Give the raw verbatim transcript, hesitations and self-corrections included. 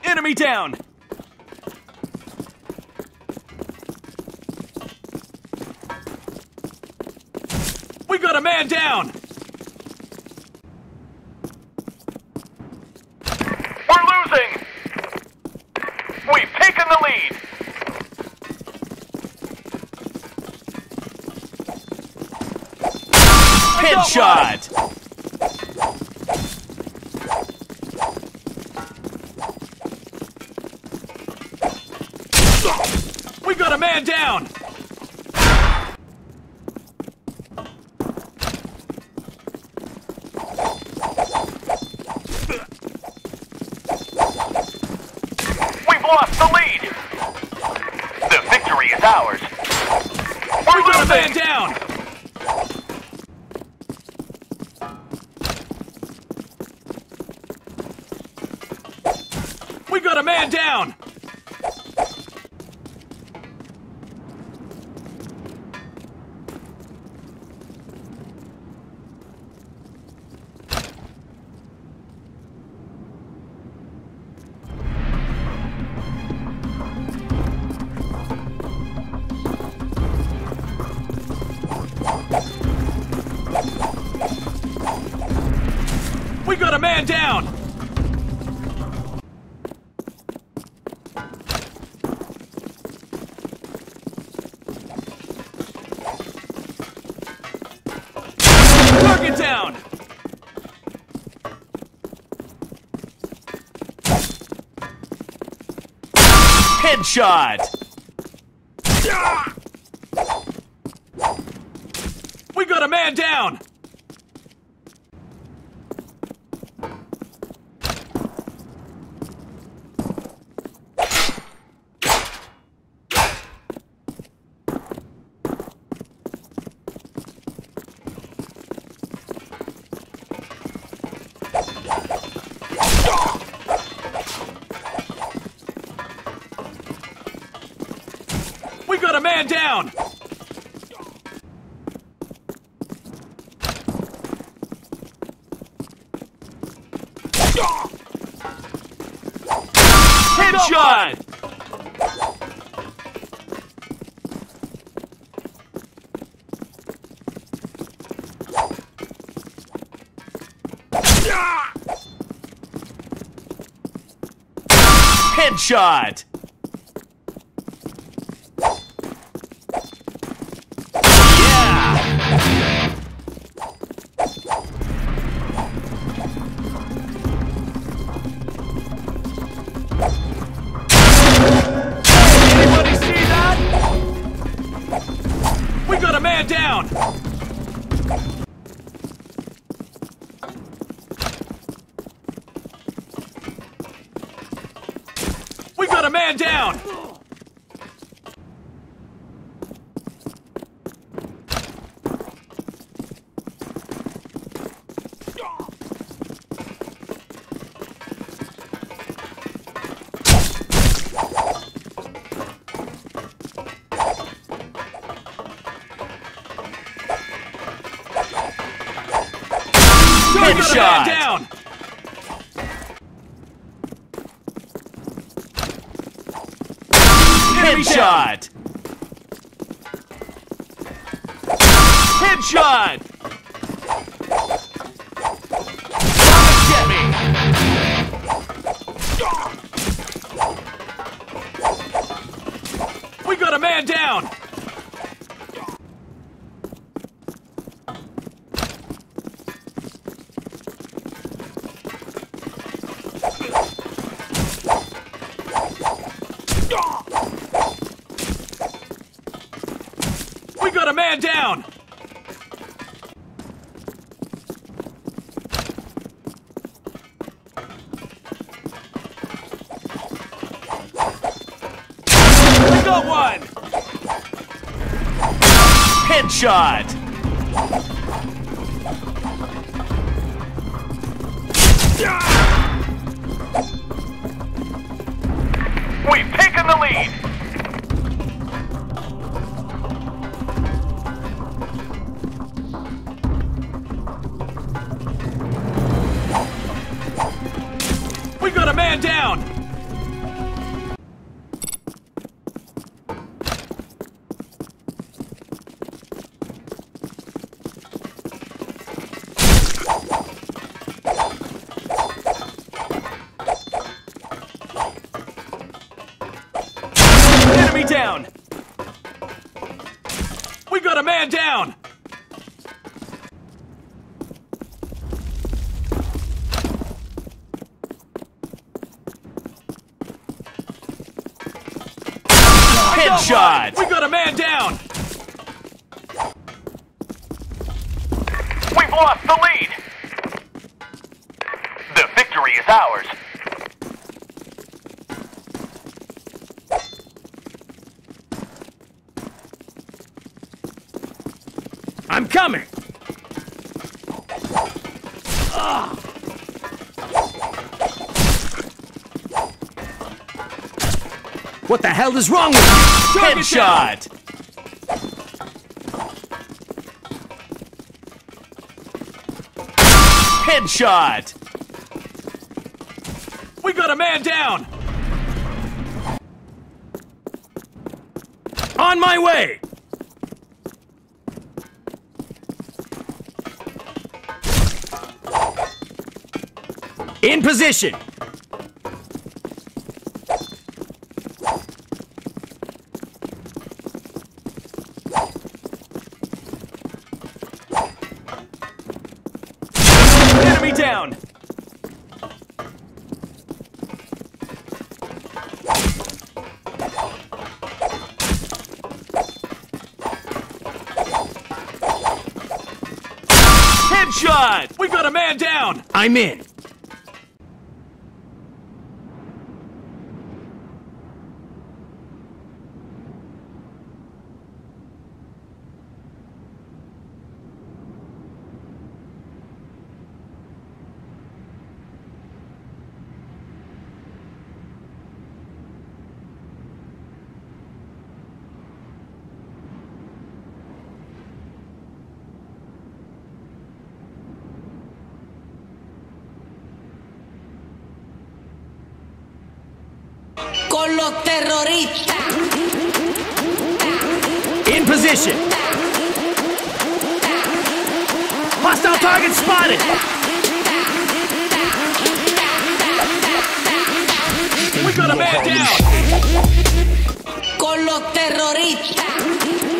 Enemy down! We got a man down! We're losing! We've taken the lead! Headshot! We got a man down! We've lost the lead! The victory is ours! We're We got a losing! man down! We got a man down! We got a man down! Target down! Headshot! We got a man down! We got a man down! Headshot! Headshot! Anybody see that? We got a man down! We got a man down! Headshot! Down! Headshot! Headshot! Get me! We got a man down! We got a man down! We got one! Headshot! We've taken the lead! We got a man down! down! We got a man down! Headshot! We got a man down! We've lost the lead! The victory is ours! I'm coming! Ah. What the hell is wrong with you? Headshot! Headshot! We got a man down! On my way! In position! Enemy down! Headshot! We got a man down! I'm in! Con los terroristas. In position. Hostile target spotted. We got a man down. Con los terroristas.